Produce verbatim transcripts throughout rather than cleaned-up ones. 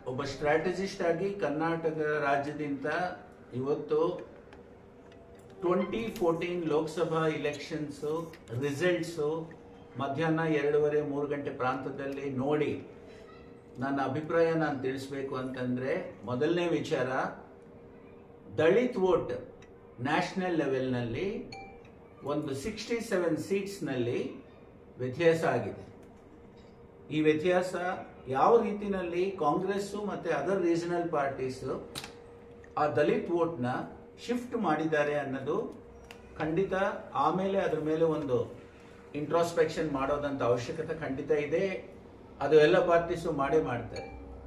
ಒಬ್ಬ ಸ್ಟ್ರಾಟಜಿಸ್ಟ್ ಆಗಿ ಕರ್ನಾಟಕ ರಾಜ್ಯದಿಂದ ಇವತ್ತು twenty fourteen Lok Sabha elections results ಮಧ್ಯಾಹ್ನ ಎರಡೂವರೆ ಮೂರು ಗಂಟೆ ಪ್ರಾಂತದಲ್ಲಿ ನೋಡಿ ನನ್ನ ಅಭಿಪ್ರಾಯ ನಾನು ತಿಳಿಸ್ಬೇಕು ಅಂತಂದ್ರೆ, ಮೊದಲನೇ ವಿಚಾರ, ದಲಿತ್ ವೋಟ್ ನ್ಯಾಷನಲ್ ಲೆವೆಲ್ನಲ್ಲಿ ಒಂದು ಸಿಕ್ಸ್ಟಿ ಸೆವೆನ್ ಸೀಟ್ಸ್ನಲ್ಲಿ ವ್ಯತ್ಯಾಸ ಆಗಿದೆ. ಈ ವ್ಯತ್ಯಾಸ ಯಾವ ರೀತಿಯಲ್ಲಿ ಕಾಂಗ್ರೆಸ್ ಮತ್ತೆ ಅದರ್ ರೀಜನಲ್ ಪಾರ್ಟೀಸ್ ಆ ದಲಿತ್ ವೋಟ್ನ ಶಿಫ್ಟ್ ಮಾಡಿದ್ದಾರೆ ಅನ್ನೋದು ಖಂಡಿತ ಆಮೇಲೆ ಅದರ ಮೇಲೆ ಒಂದು ಇಂಟ್ರಾಸ್ಪೆಕ್ಷನ್ ಮಾಡೋದಂತ ಅವಶ್ಯಕತೆ ಖಂಡಿತ ಇದೆ. ಅದು ಎಲ್ಲ ಪಾರ್ಟೀಸು ಮಾಡೇ ಮಾಡ್ತಾರೆ.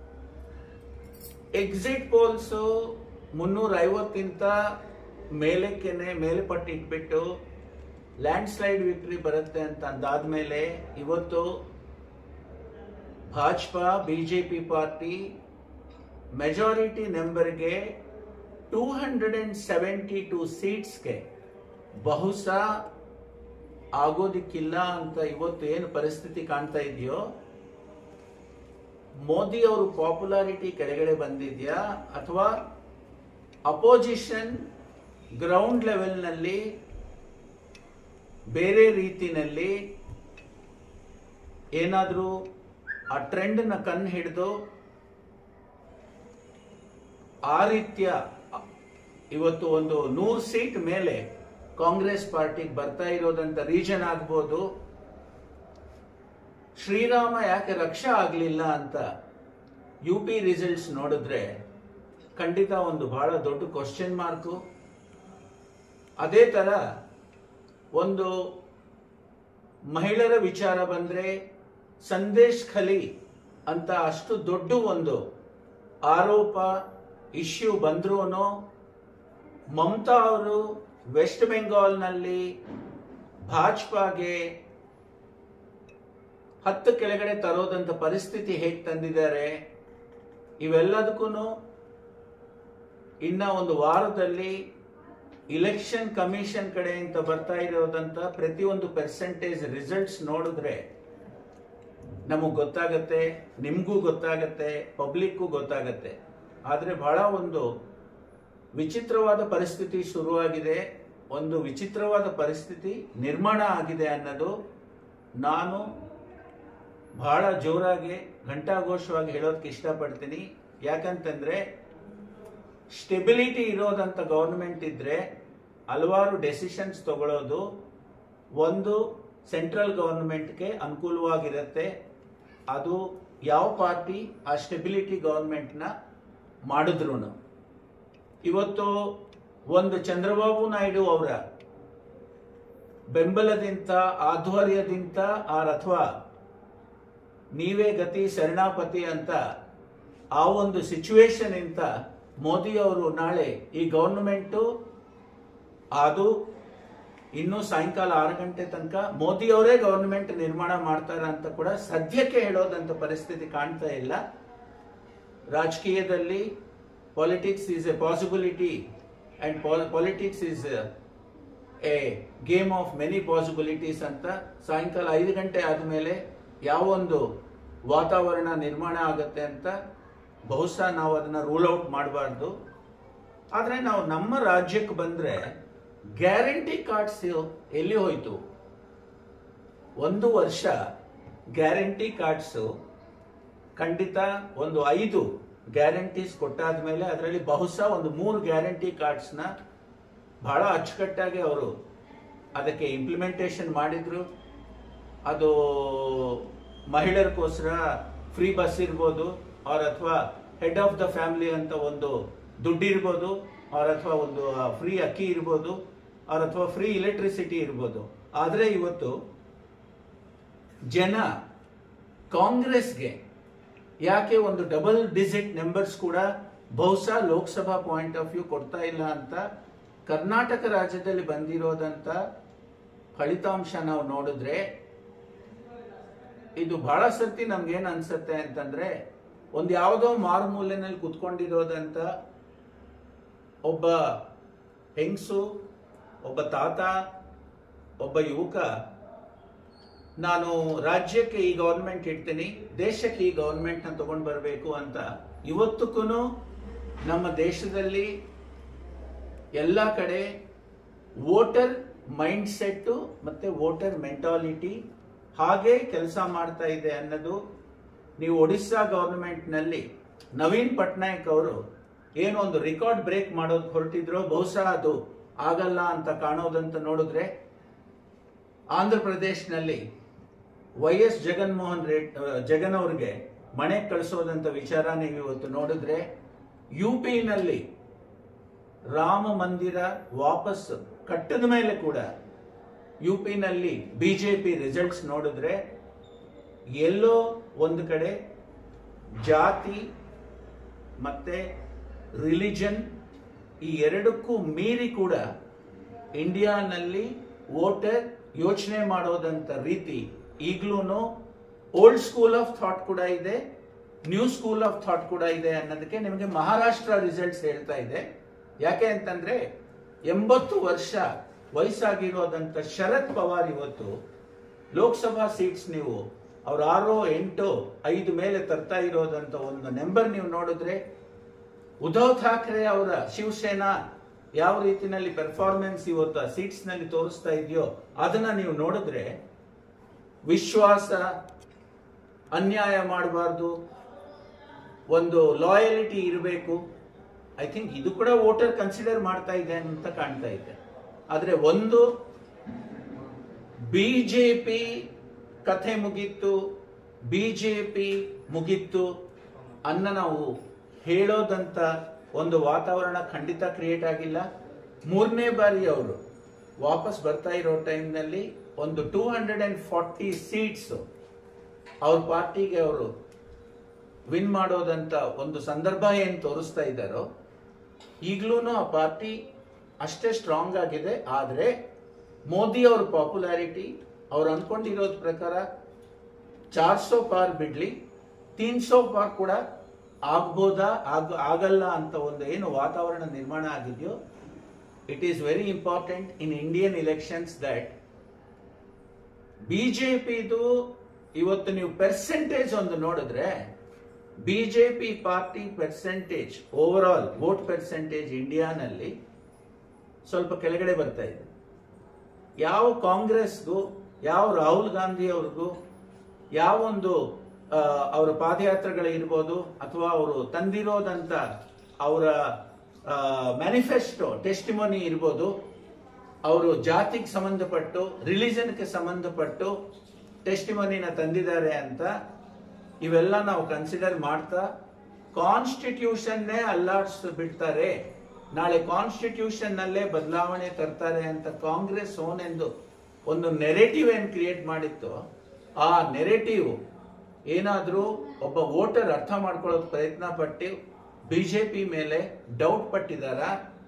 ಎಕ್ಸಿಟ್ ಪೋಲ್ಸ್ ಮುನ್ನೂರ ಐವತ್ತಿಂತ ಮೇಲಕ್ಕೆನೆ ಮೇಲೆ ಪಟ್ಟು ಇಟ್ಬಿಟ್ಟು ಲ್ಯಾಂಡ್ ಸ್ಲೈಡ್ ವಿಕ್ಟ್ರಿ ಬರುತ್ತೆ ಅಂತ ಅಂದಾದ್ಮೇಲೆ ಇವತ್ತು ಭಾಜಪಾ ಬಿಜೆಪಿ ಪಾರ್ಟಿ ಮೆಜಾರಿಟಿ ನಂಬರ್ಗೆ two hundred and seventy two ಸೀಟ್ಸ್ಗೆ ಬಹುಶಃ ಆಗೋದಿಕ್ಕಿಲ್ಲ ಅಂತ ಇವತ್ತು ಏನು ಪರಿಸ್ಥಿತಿ ಕಾಣ್ತಾ ಇದೆಯೋ, ಮೋದಿ ಅವರು ಪಾಪ್ಯುಲಾರಿಟಿ ಕೆಳಗಡೆ ಬಂದಿದ್ಯಾ ಅಥವಾ ಅಪೋಸಿಷನ್ ಗ್ರೌಂಡ್ ಲೆವೆಲ್ನಲ್ಲಿ ಬೇರೆ ರೀತಿನಲ್ಲಿ ಏನಾದರೂ ಆ ಟ್ರೆಂಡ್ನ ಕಣ್ಣು ಹಿಡಿದು ಆ ರೀತಿಯ ಇವತ್ತು ಒಂದು ನೂರು ಸೀಟ್ ಮೇಲೆ ಕಾಂಗ್ರೆಸ್ ಪಾರ್ಟಿಗೆ ಬರ್ತಾ ಇರೋದಂತ ರೀಜನ್ ಆಗ್ಬೋದು. ಶ್ರೀರಾಮ ಯಾಕೆ ರಕ್ಷಾ ಆಗ್ಲಿಲ್ಲ ಅಂತ ಯು ಪಿ ರಿಸಲ್ಟ್ಸ್ ನೋಡಿದ್ರೆ ಖಂಡಿತ ಒಂದು ಬಹಳ ದೊಡ್ಡ ಕ್ವಶನ್ ಮಾರ್ಕು. ಅದೇ ತರ ಒಂದು ಮಹಿಳೆಯರ ವಿಚಾರ ಬಂದ್ರೆ ಸಂದೇಶ್ ಖಲಿ ಅಂತ ಅಷ್ಟು ದೊಡ್ಡ ಒಂದು ಆರೋಪ ಇಶ್ಯೂ ಬಂದ್ರೂ ಮಮತಾ ಅವರು ವೆಸ್ಟ್ ಬೆಂಗಾಲ್ನಲ್ಲಿ ಭಾಜಪಾಗೆ ಹತ್ತು ಕೆಳಗಡೆ ತರೋದಂತ ಪರಿಸ್ಥಿತಿ ಹೇಗೆ ತಂದಿದ್ದಾರೆ, ಇವೆಲ್ಲದಕ್ಕೂ ಇನ್ನ ಒಂದು ವಾರದಲ್ಲಿ ಇಲೆಕ್ಷನ್ ಕಮಿಷನ್ ಕಡೆಯಿಂದ ಬರ್ತಾ ಇರೋದಂತ ಪ್ರತಿಯೊಂದು ಪರ್ಸೆಂಟೇಜ್ ರಿಸಲ್ಟ್ಸ್ ನೋಡಿದ್ರೆ ನಮಗ್ ಗೊತ್ತಾಗತ್ತೆ, ನಿಮ್ಗೂ ಗೊತ್ತಾಗತ್ತೆ, ಪಬ್ಲಿಕ್ಗೂ ಗೊತ್ತಾಗತ್ತೆ. ಆದ್ರೆ ಬಹಳ ಒಂದು ವಿಚಿತ್ರವಾದ ಪರಿಸ್ಥಿತಿ ಶುರುವಾಗಿದೆ, ಒಂದು ವಿಚಿತ್ರವಾದ ಪರಿಸ್ಥಿತಿ ನಿರ್ಮಾಣ ಆಗಿದೆ ಅನ್ನೋದು ನಾನು ಬಹಳ ಜೋರಾಗಿ ಘಂಟಾಘೋಷವಾಗಿ ಹೇಳೋದಕ್ಕೆ ಇಷ್ಟಪಡ್ತೀನಿ. ಯಾಕಂತಂದ್ರೆ ಸ್ಟೆಬಿಲಿಟಿ ಇರೋದಂತ ಗವರ್ನಮೆಂಟ್ ಇದ್ರೆ ಹಲವಾರು ಡೆಸಿಷನ್ಸ್ ತಗೊಳ್ಳೋದು ಒಂದು ಸೆಂಟ್ರಲ್ ಗವರ್ನಮೆಂಟ್ಗೆ ಅನುಕೂಲವಾಗಿರುತ್ತೆ. ಅದು ಯಾವ ಪಾರ್ಟಿ ಆ ಸ್ಟೆಬಿಲಿಟಿ ಗವರ್ನಮೆಂಟ್ನ ಮಾಡಿದ್ರು. ಇವತ್ತು ಒಂದು ಚಂದ್ರಬಾಬು ನಾಯ್ಡು ಅವರ ಬೆಂಬಲದಿಂದ ಆಧ್ವರ್ಯದಿಂದ ಅಥವಾ ನೀವೇ ಗತಿ ಶರಣಾಪತಿ ಅಂತ ಆ ಒಂದು ಸಿಚುವೇಶನ್ ಇಂದ ಮೋದಿ ಅವರು ನಾಳೆ ಈ ಗವರ್ನಮೆಂಟ್ ಅದು ಇನ್ನು ಸಾಯಂಕಾಲ ಆರು ಗಂಟೆ ತನಕ ಮೋದಿ ಅವರೇ ಗವರ್ನಮೆಂಟ್ ನಿರ್ಮಾಣ ಮಾಡ್ತಾರ ಅಂತ ಕೂಡ ಸದ್ಯಕ್ಕೆ ಹೇಳೋದಂತ ಪರಿಸ್ಥಿತಿ ಕಾಣ್ತಾ ಇಲ್ಲ. ರಾಜಕೀಯದಲ್ಲಿ politics is a possibility and politics is a game of many possibilities ಅಂತ ಸಾಯಂಕಾಲ ಐದು ಗಂಟೆ ಆದ್ಮೇಲೆ ಯಾವೊಂದು ವಾತಾವರಣ ನಿರ್ಮಾಣ ಆಗುತ್ತೆ ಅಂತ ಬಹುಶಃ ನಾವು ಅದನ್ನ ರೂಲ್ ಔಟ್ ಮಾಡಬಾರ್ದು. ಆದ್ರೆ ನಾವು ನಮ್ಮ ರಾಜ್ಯಕ್ಕೆ ಬಂದ್ರೆ ಗ್ಯಾರಂಟಿ ಕಾರ್ಡ್ಸ್ ಎಲ್ಲಿ ಹೋಯ್ತು? ಒಂದು ವರ್ಷ ಗ್ಯಾರಂಟಿ ಕಾರ್ಡ್ಸ್ ಖಂಡಿತ ಒಂದು ಐದು ಗ್ಯಾರಂಟೀಸ್ ಕೊಟ್ಟಾದ್ಮೇಲೆ ಅದರಲ್ಲಿ ಬಹುಶಃ ಒಂದು ಮೂರು ಗ್ಯಾರಂಟಿ ಕಾರ್ಡ್ಸ್ ನ ಬಹಳ ಅಚ್ಚುಕಟ್ಟಾಗಿ ಅವರು ಅದಕ್ಕೆ ಇಂಪ್ಲಿಮೆಂಟೇಷನ್ ಮಾಡಿದ್ರು. ಅದು ಮಹಿಳೆಯರಿಗೋಸ್ಕರ ಫ್ರೀ ಬಸ್ ಇರ್ಬೋದು, ಅವ್ರ ಅಥವಾ ಹೆಡ್ ಆಫ್ ದ ಫ್ಯಾಮಿಲಿ ಅಂತ ಒಂದು ದುಡ್ಡು ಇರ್ಬೋದು, ಅವ್ರ ಅಥವಾ ಒಂದು ಫ್ರೀ ಅಕ್ಕಿ ಇರ್ಬೋದು, ಅವ್ರ ಅಥವಾ ಫ್ರೀ ಎಲೆಕ್ಟ್ರಿಸಿಟಿ ಇರ್ಬೋದು. ಆದ್ರೆ ಇವತ್ತು ಜನ ಕಾಂಗ್ರೆಸ್ಗೆ ಯಾಕೆ ಒಂದು ಡಬಲ್ ಡಿಜಿಟ್ ನಂಬರ್ಸ್ ಕೂಡ ಬಹುಶಃ ಲೋಕಸಭಾ ಪಾಯಿಂಟ್ ಆಫ್ ವ್ಯೂ ಕೊಡ್ತಾ ಇಲ್ಲ ಅಂತ ಕರ್ನಾಟಕ ರಾಜ್ಯದಲ್ಲಿ ಬಂದಿರೋದಂತ ಫಲಿತಾಂಶ ನಾವು ನೋಡಿದ್ರೆ ಇದು ಬಹಳ ಸರ್ತಿ ನಮ್ಗೇನ್ ಅನ್ಸುತ್ತೆ ಅಂತಂದ್ರೆ ಒಂದ್ ಯಾವುದೋ ಮಾರುಮೂಲೆನಲ್ಲಿ ಕುತ್ಕೊಂಡಿರೋದಂತ ಒಬ್ಬ ಹೆಂಗಸು, ಒಬ್ಬ ತಾತ, ಒಬ್ಬ ಯುವಕ ನಾನು ರಾಜ್ಯಕ್ಕೆ ಈ ಗವರ್ಮೆಂಟ್ ಇಡ್ತೀನಿ, ದೇಶಕ್ಕೆ ಈ ಗವರ್ಮೆಂಟ್ನ ತಗೊಂಡು ಬರಬೇಕು ಅಂತ ಇವತ್ತಕ್ಕೂ ನಮ್ಮ ದೇಶದಲ್ಲಿ ಎಲ್ಲ ಕಡೆ ವೋಟರ್ ಮೈಂಡ್ ಸೆಟ್ಟು ಮತ್ತೆ ವೋಟರ್ ಮೆಂಟಾಲಿಟಿ ಹಾಗೆ ಕೆಲಸ ಮಾಡ್ತಾ ಇದೆ ಅನ್ನೋದು. ನೀವು ಒಡಿಸ್ಸಾ ಗವರ್ಮೆಂಟ್ನಲ್ಲಿ ನವೀನ್ ಪಟ್ನಾಯಕ್ ಅವರು ಏನೋ ಒಂದು ರೆಕಾರ್ಡ್ ಬ್ರೇಕ್ ಮಾಡೋದು ಹೊರಟಿದ್ರು, ಬಹುಶಃ ಅದು ಆಗಲ್ಲ ಅಂತ ಕಾಣೋದಂತ ನೋಡಿದ್ರೆ, ಆಂಧ್ರ ಪ್ರದೇಶನಲ್ಲಿ ವೈ ಎಸ್ ಜಗನ್ಮೋಹನ್ ರೆಡ್ಡಿ ಜಗನ್ ಅವ್ರಿಗೆ ಮನೆ ಕಳಿಸೋದಂತ ವಿಚಾರ ನೀವು ಇವತ್ತು ನೋಡಿದ್ರೆ, ಯು ಪಿನಲ್ಲಿ ರಾಮ ಮಂದಿರ ವಾಪಸ್ ಕಟ್ಟದ ಮೇಲೆ ಕೂಡ ಯು ಪಿನಲ್ಲಿ ಬಿಜೆಪಿ ರಿಸಲ್ಟ್ಸ್ ನೋಡಿದ್ರೆ ಎಲ್ಲೋ ಒಂದು ಕಡೆ ಜಾತಿ ಮತ್ತೆ ರಿಲಿಜನ್ ಈ ಎರಡಕ್ಕೂ ಮೀರಿ ಕೂಡ ಇಂಡಿಯಾನಲ್ಲಿ ವೋಟರ್ ಯೋಚನೆ ಮಾಡೋದಂತ ರೀತಿ ಈಗಲೂ ಓಲ್ಡ್ ಸ್ಕೂಲ್ ಆಫ್ ಥಾಟ್ ಕೂಡ ಇದೆ, ನ್ಯೂ ಸ್ಕೂಲ್ ಆಫ್ ಥಾಟ್ ಕೂಡ ಇದೆ ಅನ್ನೋದಕ್ಕೆ ನಿಮಗೆ ಮಹಾರಾಷ್ಟ್ರ ರಿಸಲ್ಟ್ಸ್ ಹೇಳ್ತಾ ಇದೆ. ಯಾಕೆ ಅಂತಂದ್ರೆ ಎಂಬತ್ತು ವರ್ಷ ವಯಸ್ಸಾಗಿರೋದಂತ ಶರದ್ ಪವಾರ್ ಇವತ್ತು ಲೋಕಸಭಾ ಸೀಟ್ಸ್ ನೀವು ಅವ್ರ ಆರೋ ಎಂಟು ಐದು ಮೇಲೆ ತರ್ತಾ ಇರೋದಂತ ಒಂದು ನಂಬರ್ ನೀವು ನೋಡಿದ್ರೆ, ಉದ್ಧವ್ ಠಾಕ್ರೆ ಅವರ ಶಿವಸೇನಾ ಯಾವ ರೀತಿನಲ್ಲಿ ಪರ್ಫಾರ್ಮೆನ್ಸ್ ಇವತ್ತು ಸೀಟ್ಸ್ ನಲ್ಲಿ ತೋರಿಸ್ತಾ ಇದೆಯೋ ಅದನ್ನ ನೀವು ನೋಡಿದ್ರೆ, ವಿಶ್ವಾಸ, ಅನ್ಯಾಯ ಮಾಡಬಾರ್ದು, ಒಂದು ಲಾಯಲಿಟಿ ಇರಬೇಕು. ಐ ಥಿಂಕ್ ಇದು ಕೂಡ ವೋಟರ್ ಕನ್ಸಿಡರ್ ಮಾಡ್ತಾ ಇದೆ ಅಂತ ಕಾಣ್ತಾ ಇದೆ. ಆದ್ರೆ ಒಂದು ಬಿಜೆಪಿ ಕಥೆ ಮುಗೀತು, ಬಿಜೆಪಿ ಮುಗೀತು ಅನ್ನ ನಾವು ಹೇಳೋದಂತ ಒಂದು ವಾತಾವರಣ ಖಂಡಿತ ಕ್ರಿಯೇಟ್ ಆಗಿಲ್ಲ. ಮೂರನೇ ಬಾರಿ ಅವರು ವಾಪಸ್ ಬರ್ತಾ ಇರೋ ಟೈಮ್ನಲ್ಲಿ ಒಂದು two hundred and forty seats ಅವ್ರ ಪಾರ್ಟಿಗೆ ಅವರು ವಿನ್ ಮಾಡೋದಂತ ಒಂದು ಸಂದರ್ಭ ಏನ್ ತೋರಿಸ್ತಾ ಇದ್ದಾರೋ, ಈಗಲೂ ಆ ಪಾರ್ಟಿ ಅಷ್ಟೇ ಸ್ಟ್ರಾಂಗ್ ಆಗಿದೆ. ಆದ್ರೆ ಮೋದಿ ಅವ್ರ ಪಾಪ್ಯುಲಾರಿಟಿ ಅವ್ರು ಅನ್ಕೊಂಡಿರೋದ್ ಪ್ರಕಾರ ಚಾರ್ ಸೋ ಪಾರ್ ಬಿಡ್ಲಿ, ತೀನ್ ಸೋ ಪಾರ್ ಕೂಡ ಆಗ್ಬೋದಾ ಆಗ ಆಗಲ್ಲ ಅಂತ ಒಂದು ಏನು ವಾತಾವರಣ ನಿರ್ಮಾಣ ಆಗಿದೆಯೋ, it is very important in Indian elections that ಬಿಜೆಪಿದು ಇವತ್ತು ನೀವು ಪರ್ಸೆಂಟೇಜ್ ಒಂದು ನೋಡಿದ್ರೆ, BJP party percentage over all vote percentage ಇಂಡಿಯಾನಲ್ಲಿ ಸ್ವಲ್ಪ ಕೆಳಗಡೆ ಬರ್ತಾ ಇದೆ. ಯಾವ ಕಾಂಗ್ರೆಸ್ಗೂ, ಯಾವ ರಾಹುಲ್ ಗಾಂಧಿ ಅವ್ರಿಗೂ, ಯಾವೊಂದು ಅವರ ಪಾದಯಾತ್ರೆಗಳಿರ್ಬೋದು ಅಥವಾ ಅವರು ತಂದಿರೋದಂತ ಅವರ ಮ್ಯಾನಿಫೆಸ್ಟೋ ಟೆಸ್ಟಿಮೋನಿ ಇರ್ಬೋದು, ಅವರು ಜಾತಿಗೆ ಸಂಬಂಧಪಟ್ಟು ರಿಲಿಜನ್ಗೆ ಸಂಬಂಧಪಟ್ಟು ಟೆಸ್ಟಿಮೋನಿನ ತಂದಿದ್ದಾರೆ ಅಂತ ಇವೆಲ್ಲ ನಾವು ಕನ್ಸಿಡರ್ ಮಾಡ್ತಾ ಕಾನ್ಸ್ಟಿಟ್ಯೂಷನ್ನೇ ಅಲ್ಲಾಡ್ಸ್ ಬಿಡ್ತಾರೆ, ನಾಳೆ ಕಾನ್ಸ್ಟಿಟ್ಯೂಷನ್ ನಲ್ಲೇ ಬದಲಾವಣೆ ತರ್ತಾರೆ ಅಂತ ಕಾಂಗ್ರೆಸ್ ಓನೆಂದು ಒಂದು ನೆರೆಟಿವ್ ಏನ್ ಕ್ರಿಯೇಟ್ ಮಾಡಿತ್ತು, ಆ ನೆರೆಟಿವ್ ಏನಾದ್ರೂ ಒಬ್ಬ ವೋಟರ್ ಅರ್ಥ ಮಾಡ್ಕೊಳ್ಳೋಕೆ ಪ್ರಯತ್ನ ಪಟ್ಟು ಬಿಜೆಪಿ ಮೇಲೆ ಡೌಟ್ ಪಟ್ಟಿದಾರ,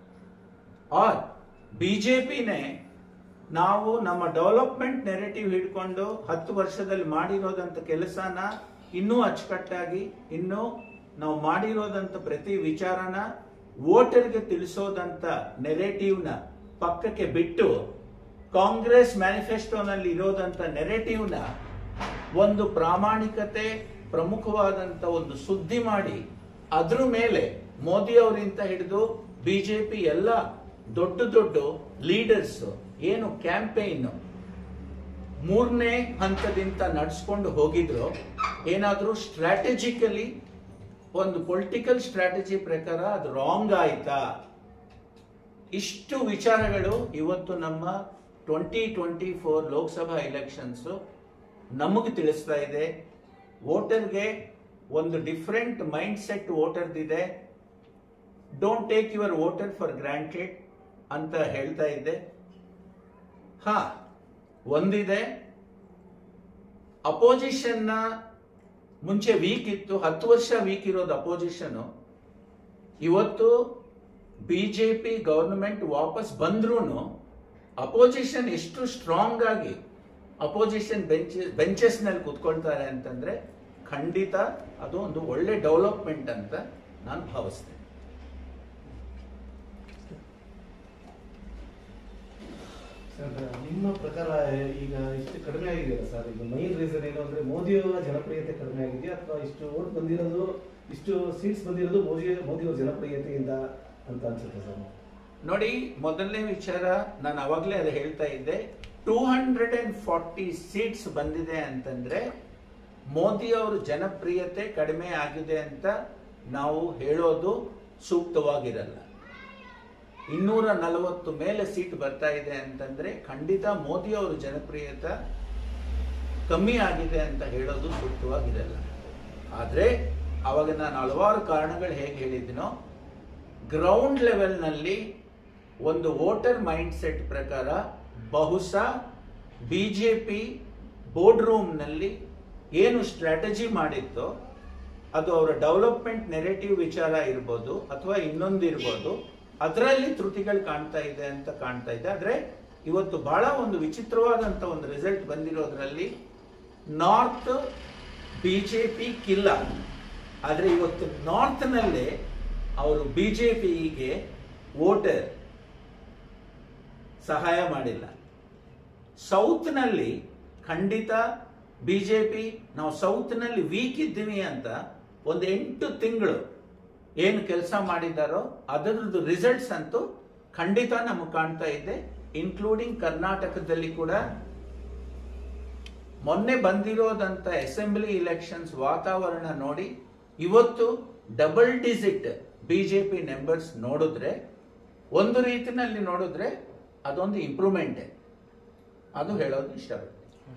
ಆರ್ ಬಿಜೆಪಿನೇ ನಾವು ನಮ್ಮ ಡೆವಲಪ್ಮೆಂಟ್ ನೆರೆಟಿವ್ ಹಿಡ್ಕೊಂಡು ಹತ್ತು ವರ್ಷದಲ್ಲಿ ಮಾಡಿರೋದಂತ ಕೆಲಸನ ಇನ್ನೂ ಅಚ್ಚುಕಟ್ಟಾಗಿ ಇನ್ನೂ ನಾವು ಮಾಡಿರೋದಂತ ಪ್ರತಿ ವಿಚಾರನ ವೋಟರ್ಗೆ ತಿಳಿಸೋದಂತ ನೆರೆಟಿವ್ನ ಪಕ್ಕಕ್ಕೆ ಬಿಟ್ಟು ಕಾಂಗ್ರೆಸ್ ಮ್ಯಾನಿಫೆಸ್ಟೋನಲ್ಲಿ ಇರೋದಂತ ನೆರೆಟಿವ್ನ ಒಂದು ಪ್ರಾಮಾಣಿಕತೆ ಪ್ರಮುಖವಾದಂತ ಒಂದು ಸುದ್ದಿ ಮಾಡಿ ಅದ್ರ ಮೇಲೆ ಮೋದಿ ಅವರಿಂದ ಹಿಡಿದು ಬಿಜೆಪಿ ಎಲ್ಲ ದೊಡ್ಡ ದೊಡ್ಡ ಲೀಡರ್ಸ್ ಏನು ಕ್ಯಾಂಪೇನ್ ಮೂರನೇ ಹಂತದಿಂದ ನಡೆಸ್ಕೊಂಡು ಹೋಗಿದ್ರು, ಏನಾದ್ರೂ ಸ್ಟ್ರಾಟಜಿಕಲಿ ಒಂದು ಪೊಲಿಟಿಕಲ್ ಸ್ಟ್ರಾಟಜಿ ಪ್ರಕಾರ ಅದು ರಾಂಗ್ ಆಯ್ತಾ? ಇಷ್ಟು ವಿಚಾರಗಳು ಇವತ್ತು ನಮ್ಮ twenty twenty four Lok Sabha elections ನಮಗೆ ತಿಳಿಸ್ತಾ ಇದೆ. ವೋಟರ್ಗೆ ಒಂದು ಡಿಫರೆಂಟ್ ಮೈಂಡ್ ಸೆಟ್ ವೋಟರ್ದಿದೆ. Don't take your voter for granted ಅಂತ ಹೇಳ್ತಾ ಇದ್ದೆ. ಹಾ, ಒಂದಿದೆ, ಅಪೋಸಿಷನ್ ನ ಮುಂಚೆ ವೀಕ್ ಇತ್ತು, ಹತ್ತು ವರ್ಷ ವೀಕ್ ಇರೋದು ಅಪೋಸಿಷನ್. ಇವತ್ತು ಬಿಜೆಪಿ ಗವರ್ನಮೆಂಟ್ ವಾಪಸ್ ಬಂದ್ರೂ ಅಪೋಸಿಷನ್ ಎಷ್ಟು ಸ್ಟ್ರಾಂಗ್ ಆಗಿ ಅಪೋಸಿಷನ್ ಬೆಂಚ್ ಬೆಂಚಸ್ ನಲ್ಲಿ ಕೂತ್ಕೊಳ್ತಾರೆ ಅಂತಂದ್ರೆ ಖಂಡಿತ ಅದು ಒಂದು ಒಳ್ಳೆ ಡೆವಲಪ್ಮೆಂಟ್ ಅಂತ ನಾನು ಭಾವಿಸ್ತೇನೆ. ನಿಮ್ಮ ಪ್ರಕಾರ ಈಗ ಇಷ್ಟು ಕಡಿಮೆ ಆಗಿದೆಯಲ್ಲ ಸರ್, ಈಗ ಮೈನ್ ರೀಸನ್ ಏನು ಅಂದ್ರೆ ಮೋದಿಯವರ ಜನಪ್ರಿಯತೆ ಕಡಿಮೆ ಆಗಿದೆಯಾ ಅಥವಾ ಇಷ್ಟು ಓಟ್ ಬಂದಿರೋದು, ಇಷ್ಟು ಸೀಟ್ಸ್ ಬಂದಿರೋದು ಮೋದಿ ಮೋದಿಯವರ ಜನಪ್ರಿಯತೆಯಿಂದ ಅಂತ ಅನ್ಸುತ್ತೆ ಸರ್? ನೋಡಿ, ಮೊದಲನೇ ವಿಚಾರ ನಾನು ಅವಾಗಲೇ ಅದು ಹೇಳ್ತಾ ಇದ್ದೆ, two hundred and forty seats ಬಂದಿದೆ ಅಂತಂದ್ರೆ ಮೋದಿ ಅವರ ಜನಪ್ರಿಯತೆ ಕಡಿಮೆ ಆಗಿದೆ ಅಂತ ನಾವು ಹೇಳೋದು ಸೂಕ್ತವಾಗಿರಲ್ಲ. ಇನ್ನೂರ ನಲವತ್ತು ಮೇಲೆ ಸೀಟ್ ಬರ್ತಾ ಇದೆ ಅಂತಂದ್ರೆ ಖಂಡಿತ ಮೋದಿ ಅವರ ಜನಪ್ರಿಯತೆ ಕಮ್ಮಿ ಆಗಿದೆ ಅಂತ ಹೇಳೋದು ಸೂಕ್ತವಾಗಿರಲ್ಲ. ಆದ್ರೆ ಅವಾಗ ನಾನು ಹಲವಾರು ಕಾರಣಗಳು ಹೇಗೆ ಹೇಳಿದ್ದೀನೋ, ಗ್ರೌಂಡ್ ಲೆವೆಲ್ನಲ್ಲಿ ಒಂದು ವೋಟರ್ ಮೈಂಡ್ ಸೆಟ್ ಪ್ರಕಾರ ಬಹುಶಃ ಬಿಜೆಪಿ ಬೋರ್ಡ್ ರೂಮ್ನಲ್ಲಿ ಏನು ಸ್ಟ್ರಾಟಜಿ ಮಾಡಿತ್ತೋ ಅದು ಅವರ ಡೆವಲಪ್ಮೆಂಟ್ ನೆರೇಟಿವ್ ವಿಚಾರ ಇರ್ಬೋದು ಅಥವಾ ಇನ್ನೊಂದು ಇರ್ಬೋದು, ಅದರಲ್ಲಿ ತ್ರುಟಿಗಳು ಕಾಣ್ತಾ ಇದೆ ಅಂತ ಕಾಣ್ತಾ ಇದೆ. ಆದ್ರೆ ಇವತ್ತು ಬಹಳ ಒಂದು ವಿಚಿತ್ರವಾದಂತ ಒಂದು ರಿಸಲ್ಟ್ ಬಂದಿರೋದ್ರಲ್ಲಿ ನಾರ್ತ್ ಬಿಜೆಪಿ ಕಿಲ್ಲ, ಆದ್ರೆ ಇವತ್ತು ನಾರ್ತ್ ನಲ್ಲೇ ಅವರು ಬಿಜೆಪಿಗೆ ವೋಟರ್ ಸಹಾಯ ಮಾಡಿಲ್ಲ. ಸೌತ್ ನಲ್ಲಿ ಖಂಡಿತ ಬಿಜೆಪಿ ನಾವು ಸೌತ್ ನಲ್ಲಿ ವೀಕ್ ಇದ್ದೀವಿ ಅಂತ ಒಂದು ಎಂಟು ತಿಂಗಳು ಏನು ಕೆಲಸ ಮಾಡಿದಾರೋ ಅದರದ್ದು ರಿಸಲ್ಟ್ಸ್ ಅಂತೂ ಖಂಡಿತ ನಮಗೆ ಕಾಣ್ತಾ ಇದೆ. ಇನ್ಕ್ಲೂಡಿಂಗ್ ಕರ್ನಾಟಕದಲ್ಲಿ ಕೂಡ ಮೊನ್ನೆ ಬಂದಿರೋದಂತ ಅಸೆಂಬ್ಲಿ ಇಲೆಕ್ಷನ್ಸ್ ವಾತಾವರಣ ನೋಡಿ ಇವತ್ತು ಡಬಲ್ ಡಿಜಿಟ್ ಬಿಜೆಪಿ ನಂಬರ್ಸ್ ನೋಡಿದ್ರೆ ಒಂದು ರೀತಿನಲ್ಲಿ ನೋಡಿದ್ರೆ ಅದೊಂದು ಇಂಪ್ರೂವ್ಮೆಂಟ್, ಅದು ಹೇಳೋದು ಇಷ್ಟಪಡ್ತೀನಿ.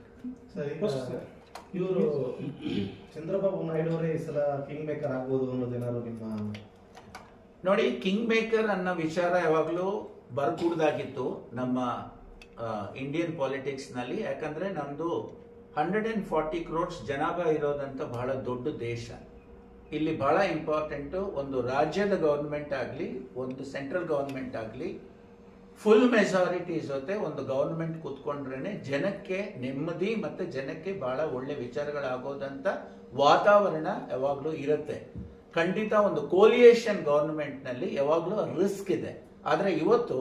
ಇವರು ಚಂದ್ರಬಾಬು ನಾಯ್ಡು ಅವರೇ ಈ ಸಲ ಕಿಂಗ್ ಮೇಕರ್ ಆಗ್ಬೋದು ಅನ್ನೋದೇನಾದ್ರು ನಿಮ್ಮ? ನೋಡಿ, ಕಿಂಗ್ ಮೇಕರ್ ಅನ್ನೋ ವಿಚಾರ ಯಾವಾಗಲೂ ಬರ್ಕೂಡ್ದಾಗಿತ್ತು ನಮ್ಮ ಇಂಡಿಯನ್ ಪಾಲಿಟಿಕ್ಸ್ ನಲ್ಲಿ. ಯಾಕಂದ್ರೆ ನಮ್ದು ಹಂಡ್ರೆಡ್ ಅಂಡ್ ಫಾರ್ಟಿ ಕ್ರೋರ್ಸ್ ಜನಾಭಾ ಇರೋದಂತ ಬಹಳ ದೊಡ್ಡ ದೇಶ. ಇಲ್ಲಿ ಬಹಳ ಇಂಪಾರ್ಟೆಂಟ್, ಒಂದು ರಾಜ್ಯದ ಗವರ್ಮೆಂಟ್ ಆಗಲಿ ಒಂದು ಸೆಂಟ್ರಲ್ ಗವರ್ಮೆಂಟ್ ಆಗಲಿ ಫುಲ್ ಮೆಜಾರಿಟಿ ಜೊತೆ ಒಂದು ಗವರ್ಮೆಂಟ್ ಕೂತ್ಕೊಂಡ್ರೇನೆ ಜನಕ್ಕೆ ನೆಮ್ಮದಿ ಮತ್ತೆ ಜನಕ್ಕೆ ಬಹಳ ಒಳ್ಳೆ ವಿಚಾರಗಳಾಗೋದಂತ ವಾತಾವರಣ ಯಾವಾಗ್ಲೂ ಇರುತ್ತೆ. ಖಂಡಿತ ಒಂದು ಕೋಲಿಯೇಷನ್ ಗವರ್ಮೆಂಟ್ ನಲ್ಲಿ ಯಾವಾಗ್ಲೂ ರಿಸ್ಕ್ ಇದೆ. ಆದ್ರೆ ಇವತ್ತು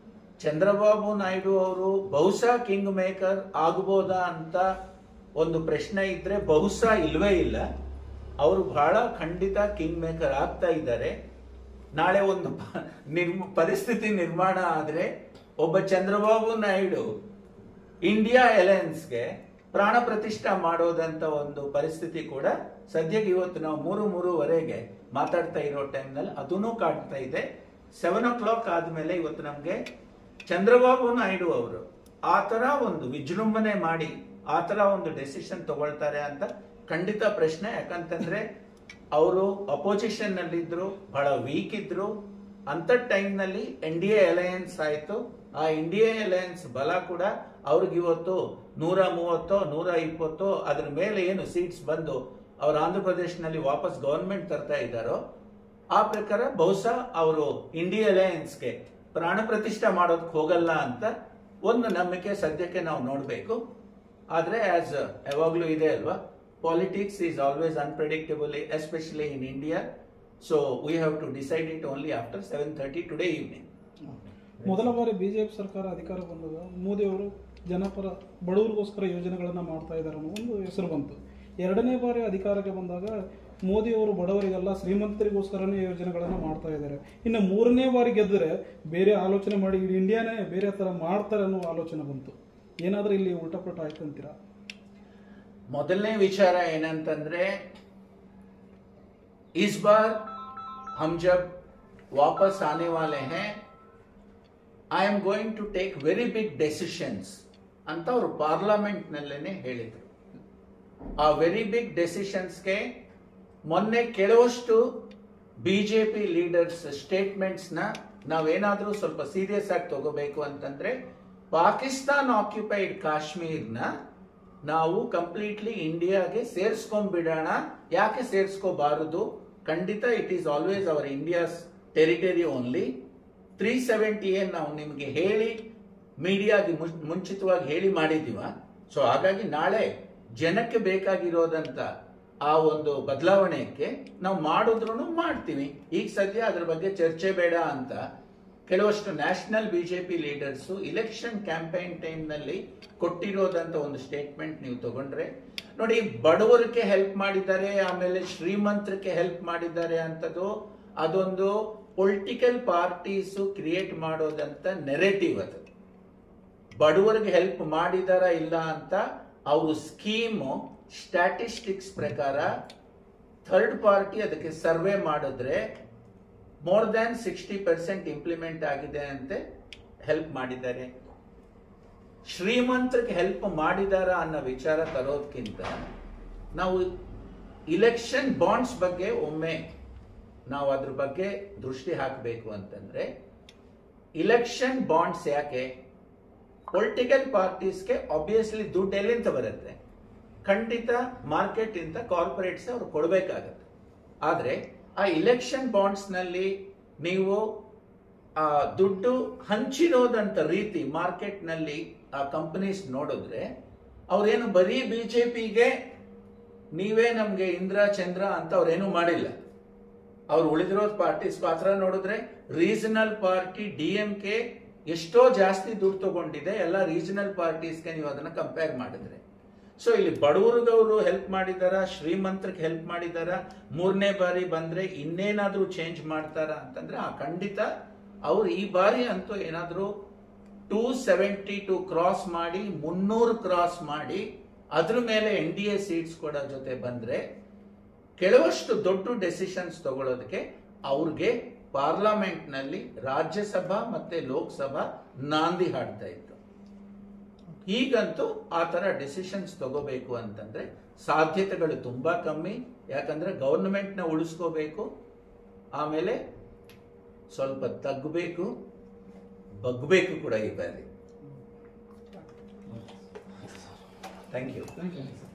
ಚಂದ್ರಬಾಬು ನಾಯ್ಡು ಅವರು ಬಹುಶಃ ಕಿಂಗ್ ಮೇಕರ್ ಆಗಬಹುದಾ ಅಂತ ಒಂದು ಪ್ರಶ್ನೆ ಇದ್ರೆ ಬಹುಶಃ ಇಲ್ವೇ ಇಲ್ಲ. ಅವರು ಬಹಳ ಖಂಡಿತ ಕಿಂಗ್ ಮೇಕರ್ ಆಗ್ತಾ ಇದ್ದಾರೆ. ನಾಳೆ ಒಂದು ನಿರ್ಮ ಪರಿಸ್ಥಿತಿ ನಿರ್ಮಾಣ ಆದ್ರೆ ಒಬ್ಬ ಚಂದ್ರಬಾಬು ನಾಯ್ಡು ಇಂಡಿಯಾ ಅಲಯನ್ಸ್ಗೆ ಪ್ರಾಣ ಪ್ರತಿಷ್ಠಾ ಮಾಡೋದಂತ ಒಂದು ಪರಿಸ್ಥಿತಿ ಕೂಡ ಸದ್ಯಕ್ಕೆ ಇವತ್ತು ನಾವು ಮೂರು ಮೂರುವರೆಗೆ ಮಾತಾಡ್ತಾ ಇರೋ ಟೈಮ್ನಲ್ಲಿ ಅದನ್ನೂ ಕಾಣ್ತಾ ಇದೆ. ಸೆವೆನ್ ಓ ಕ್ಲಾಕ್ ಆದ್ಮೇಲೆ ಇವತ್ತು ನಮ್ಗೆ ಚಂದ್ರಬಾಬು ನಾಯ್ಡು ಅವರು ಆ ತರ ಒಂದು ವಿಜೃಂಭಣೆ ಮಾಡಿ ಆ ತರ ಒಂದು ಡೆಸಿಷನ್ ತಗೊಳ್ತಾರೆ ಅಂತ ಖಂಡಿತ ಪ್ರಶ್ನೆ. ಯಾಕಂತಂದ್ರೆ ಅವರು ಅಪೋಸಿಷನ್ ನಲ್ಲಿ ಇದ್ರು, ಬಹಳ ವೀಕ್ ಇದ್ರು. ಅಂತ ಟೈಮ್ ನಲ್ಲಿ ಎನ್ ಡಿ ಎ ಅಲಯನ್ಸ್ ಆಯ್ತು. ಆ ಎನ್ ಡಿ ಎ ಅಲಯನ್ಸ್ ಬಲ ಕೂಡ ಅವ್ರಿಗೆ ಇವತ್ತು ನೂರ ಮೂವತ್ತೋ ನೂರ ಇಪ್ಪತ್ತೋ ಅದ್ರ ಮೇಲೆ ಏನು ಸೀಟ್ಸ್ ಬಂದು ಅವ್ರು ಆಂಧ್ರ ಪ್ರದೇಶನಲ್ಲಿ ವಾಪಸ್ ಗವರ್ಮೆಂಟ್ ತರ್ತಾ ಇದ್ದಾರೋ ಆ ಪ್ರಕಾರ ಬಹುಶಃ ಅವರು ಇಂಡಿಯಾ ಅಲಯನ್ಸ್ಗೆ ಪ್ರಾಣ ಪ್ರತಿಷ್ಠೆ ಮಾಡೋದಕ್ಕೆ ಹೋಗಲ್ಲ ಅಂತ ಒಂದು ನಂಬಿಕೆ ಸದ್ಯಕ್ಕೆ ನಾವು ನೋಡ್ಬೇಕು. ಆದ್ರೆ ಆಸ್ ಯಾವಾಗ್ಲೂ ಇದೆ ಅಲ್ವಾ, politics is always unpredictable, especially in India. So we have to decide it only after seven thirty today evening. ಮೊದಲ ಬಾರಿ ಬಿಜೆಪಿ ಸರ್ಕಾರ ಅಧಿಕಾರ ಬಂದಾಗ ಮೋದಿ ಅವರು ಜನಪರ ಬಡವರಿಗೋಸ್ಕರ ಯೋಜನೆಗಳನ್ನ ಮಾಡ್ತಾ ಇದ್ದಾರೆ ಅನ್ನೋ ಒಂದು ಹೆಸರು ಬಂತು. ಎರಡನೇ ಬಾರಿ ಅಧಿಕಾರಕ್ಕೆ ಬಂದಾಗ ಮೋದಿ ಅವರು ಬಡವರಿಗೆಲ್ಲ ಶ್ರೀಮಂತರಿಗೋಸ್ಕರನೇ ಯೋಜನೆಗಳನ್ನ ಮಾಡ್ತಾ ಇದ್ದಾರೆ. ಇನ್ನು ಮೂರನೇ ಬಾರಿ ಗೆದ್ದರೆ ಬೇರೆ ಆಲೋಚನೆ ಮಾಡಿ ಇಡೀ ಇಂಡಿಯಾನೇ ಬೇರೆ ತರ ಮಾಡ್ತಾರೆ ಅನ್ನೋ ಆಲೋಚನೆ ಬಂತು. ಏನಾದ್ರೂ ಇಲ್ಲಿ ಉಲ್ಟಾಪಲ್ಟ ಆಯ್ತು ಅಂತೀರಾ? ಮೊದಲನೇ ವಿಚಾರ ಏನಂತಂದ್ರೆ, इस बार हम जब वापस आने वाले हैं, I am going to take very big decisions ಅಂತ ಅವರು ಪಾರ್ಲಿಮೆಂಟ್ ನಲ್ಲೇನೆ ಹೇಳಿದ್ರು. ಆ ವೆರಿ ಬಿಗ್ ಡೆಸಿಷನ್ಸ್ಗೆ ಮೊನ್ನೆ ಕೆಲವಷ್ಟು ಬಿಜೆಪಿ ಲೀಡರ್ಸ್ ಸ್ಟೇಟ್ಮೆಂಟ್ಸ್ ನ ನಾವೇನಾದ್ರೂ ಸ್ವಲ್ಪ ಸೀರಿಯಸ್ ಆಗಿ ತಗೋಬೇಕು ಅಂತಂದ್ರೆ, ಪಾಕಿಸ್ತಾನ್ ಆಕ್ಯುಪೈಡ್ ಕಾಶ್ಮೀರ್ನ ನಾವು ಕಂಪ್ಲೀಟ್ಲಿ ಇಂಡಿಯಾಗೆ ಸೇರಿಸ್ಕೊಂಡ್ಬಿಡೋಣ. ಯಾಕೆ ಸೇರಿಸ್ಕೋಬಾರದು? ಖಂಡಿತ it is always our India's territory only. Three seventy ಏನ್ ನಾವು ನಿಮಗೆ ಹೇಳಿ ಮೀಡಿಯಾಗೆ ಮುಂಚಿತವಾಗಿ ಹೇಳಿ ಮಾಡಿದೀವ. ಸೊ ಹಾಗಾಗಿ ನಾಳೆ ಜನಕ್ಕೆ ಬೇಕಾಗಿರೋದಂತ ಆ ಒಂದು ಬದಲಾವಣೆಗೆ ನಾವು ಮಾಡಿದ್ರು ಮಾಡ್ತೀವಿ. ಈಗ ಸದ್ಯ ಅದ್ರ ಬಗ್ಗೆ ಚರ್ಚೆ ಬೇಡ ಅಂತ ಕೆಲವಷ್ಟು national BJP leaders election campaign time ನಲ್ಲಿ ಕೊಟ್ಟಿರೋದಂತ ಒಂದು ಸ್ಟೇಟ್ಮೆಂಟ್ ನೀವು ತಗೊಂಡ್ರೆ ನೋಡಿ, ಬಡವರಿಗೆ ಹೆಲ್ಪ್ ಮಾಡಿದ್ದಾರೆ, ಆಮೇಲೆ ಶ್ರೀಮಂತರಿಗೆ ಹೆಲ್ಪ್ ಮಾಡಿದ್ದಾರೆ ಅಂತದ್ದು ಅದೊಂದು ಪೊಲಿಟಿಕಲ್ ಪಾರ್ಟೀಸ್ ಕ್ರಿಯೇಟ್ ಮಾಡೋದಂತ ನೆರೆಟಿವ್. ಅದು ಬಡವರಿಗೆ ಹೆಲ್ಪ್ ಮಾಡಿದಾರ ಇಲ್ಲ ಅಂತ ಅವರು ಸ್ಕೀಮ್ ಸ್ಟ್ಯಾಟಿಸ್ಟಿಕ್ಸ್ ಪ್ರಕಾರ ಥರ್ಡ್ ಪಾರ್ಟಿ ಅದಕ್ಕೆ ಸರ್ವೆ ಮಾಡಿದ್ರೆ more than sixty percent implement ಆಗಿದೆ ಅಂತ ಹೆಲ್ಪ್ ಮಾಡಿದ್ದಾರೆ. ಶ್ರೀಮಂತರಿಗೆ ಹೆಲ್ಪ್ ಮಾಡಿದಾರ ಅನ್ನೋ ವಿಚಾರ ತರೋದಕ್ಕಿಂತ ನಾವು ಇಲೆಕ್ಷನ್ ಬಾಂಡ್ಸ್ ಬಗ್ಗೆ ಒಮ್ಮೆ ನಾವು ಅದ್ರ ಬಗ್ಗೆ ದೃಷ್ಟಿ ಹಾಕಬೇಕು ಅಂತಂದ್ರೆ, ಇಲೆಕ್ಷನ್ ಬಾಂಡ್ಸ್ ಯಾಕೆ? ಪೊಲಿಟಿಕಲ್ ಪಾರ್ಟೀಸ್ಗೆ ಆಬ್ವಿಯಸ್ಲಿ ದುಡ್ಡು ಎಲ್ಲಿಂದ ಬರುತ್ತೆ? ಖಂಡಿತ ಮಾರ್ಕೆಟ್ ಇಂದ ಕಾರ್ಪೊರೇಟ್ಸ್ ಅವ್ರು ಕೊಡಬೇಕಾಗತ್ತೆ. ಆದ್ರೆ ಆ ಇಲೆಕ್ಷನ್ ಬಾಂಡ್ಸ್ ನಲ್ಲಿ ನೀವು ಆ ದುಡ್ಡು ಹಂಚಿರೋದಂತ ರೀತಿ ಮಾರ್ಕೆಟ್ ನಲ್ಲಿ ಆ ಕಂಪನೀಸ್ ನೋಡಿದ್ರೆ ಅವ್ರೇನು ಬರೀ ಬಿಜೆಪಿಗೆ ನೀವೇ ನಮ್ಗೆ ಇಂದ್ರ ಚಂದ್ರ ಅಂತ ಅವ್ರೇನು ಮಾಡಿಲ್ಲ. ಅವ್ರು ಉಳಿದಿರೋದು ಪಾರ್ಟೀಸ್ ಪಾತ್ರ ನೋಡಿದ್ರೆ regional party D M K ಎಷ್ಟೋ ಜಾಸ್ತಿ ದುಡ್ಡು ತಗೊಂಡಿದೆ ಎಲ್ಲ ರೀಜನಲ್ ಪಾರ್ಟೀಸ್ಗೆ ನೀವು ಅದನ್ನ ಕಂಪೇರ್ ಮಾಡಿದ್ರೆ. ಸೊ ಇಲ್ಲಿ ಬಡವರಿಗವರು ಹೆಲ್ಪ್ ಮಾಡಿದಾರ, ಶ್ರೀಮಂತರಿಗೆ ಹೆಲ್ಪ್ ಮಾಡಿದಾರ, ಮೂರನೇ ಬಾರಿ ಬಂದ್ರೆ ಇನ್ನೇನಾದ್ರೂ ಚೇಂಜ್ ಮಾಡ್ತಾರ ಅಂತಂದ್ರೆ ಆ ಖಂಡಿತ ಅವ್ರು ಈ ಬಾರಿ ಅಂತೂ ಏನಾದ್ರೂ ಟೂ ಸೆವೆಂಟಿ ಟು ಕ್ರಾಸ್ ಮಾಡಿ ಮುನ್ನೂರು ಕ್ರಾಸ್ ಮಾಡಿ ಅದ್ರ ಮೇಲೆ ಎನ್ ಡಿ ಎ ಸೀಟ್ಸ್ ಕೊಡೋ ಜೊತೆ ಬಂದ್ರೆ ಕೆಲವಷ್ಟು ದೊಡ್ಡ ಡೆಸಿಷನ್ಸ್ ತಗೊಳ್ಳೋದಕ್ಕೆ ಅವ್ರಿಗೆ ಪಾರ್ಲಿಮೆಂಟ್ ನಲ್ಲಿ ರಾಜ್ಯಸಭಾ ಮತ್ತೆ ಲೋಕಸಭಾ ನಾಂದಿ ಹಾಡ್ತಾ ಇತ್ತು. ಈಗಂತೂ ಆ ತರ ಡೆಸಿಷನ್ಸ್ ತಗೋಬೇಕು ಅಂತಂದ್ರೆ ಸಾಧ್ಯತೆಗಳು ತುಂಬಾ ಕಮ್ಮಿ. ಯಾಕಂದ್ರೆ ಗವರ್ನಮೆಂಟ್ ನ ಉಳಿಸ್ಕೋಬೇಕು, ಆಮೇಲೆ ಸ್ವಲ್ಪ ತಗ್ಬೇಕು, ಬಗ್ಬೇಕು ಕೂಡ ಈ ಬಾರಿ. Thank you. Thank you.